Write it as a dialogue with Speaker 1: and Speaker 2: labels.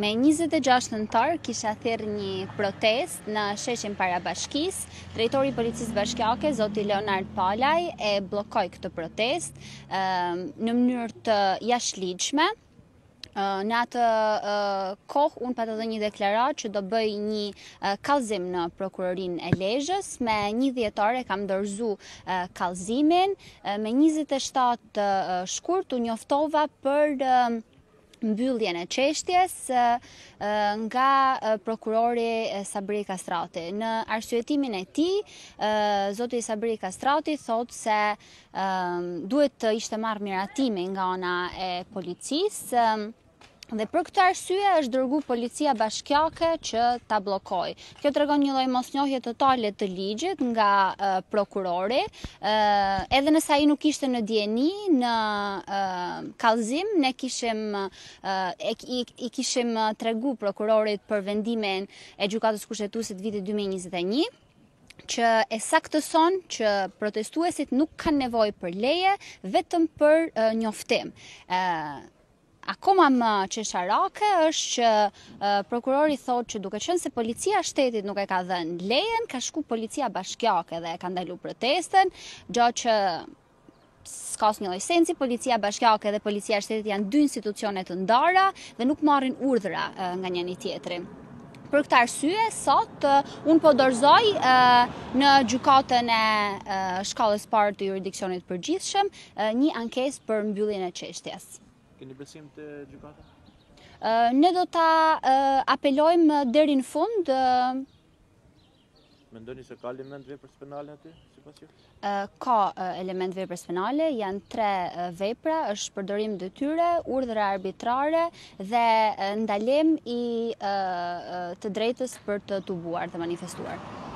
Speaker 1: Me 26 nëntor kisha thirrë një protest në sheshin para bashkisë. Drejtori i policisë bashkiake, zoti Leonard Palaj, e bllokoi këtë protest në mënyrë të jashtëligjshme. Në atë kohë unë pata dhe një deklarat që do bëj një kallëzim në prokurorinë e Lezhës. Me 1 dhjetore kam dorëzu kallëzimin. Me 27 shkurt u njoftova për mbylljen e çështjes nga prokurori Sabri Kastrati. Në arsyetimin e tij, zoti Sabri Kastrati thotë se duhet të ishte marrë miratimi nga ana e policisë. Dhe për këtë arsye është dërguar policia bashkiake që ta bllokoj. Kjo tregon një lloj mosnjohje totale të ligjit nga prokurori, edhe nëse ai nuk ishte në dieni në kallëzim, ne i kishim tregu prokurorit për vendimin e gjykatës kushtetuese të vitit 2021. Që e saktëson që protestuesit nuk kanë nevojë për leje, vetëm për njoftim. Akoma më çesharake është që prokurori thotë që duke qenë se policia e shtetit nuk e ka dhënë lejen, ka shku policia bashkiake dhe e ka ndaluar protestën, gjë që s'ka asnjë lloj sensi. Policia bashkiake dhe policia e shtetit janë dy institucione të ndara dhe nuk marrin urdhra nga njëri tjetri. Për këtë arsye, sot unë po dorëzoj në gjykatën e shkallës parë të jurisdiksionit përgjithshëm një ankesë për mbylljen e çështjes.
Speaker 2: Keni besim të gjykata?
Speaker 1: Ne do ta apelojmë deri në fund.
Speaker 2: Mendoni se ka element veprës penale aty, sipas jush?
Speaker 1: Ka element veprës penale, janë 3 vepra, është përdorim detyre, urdhra arbitrare dhe ndalim i të drejtës për të tubuar dhe manifestuar.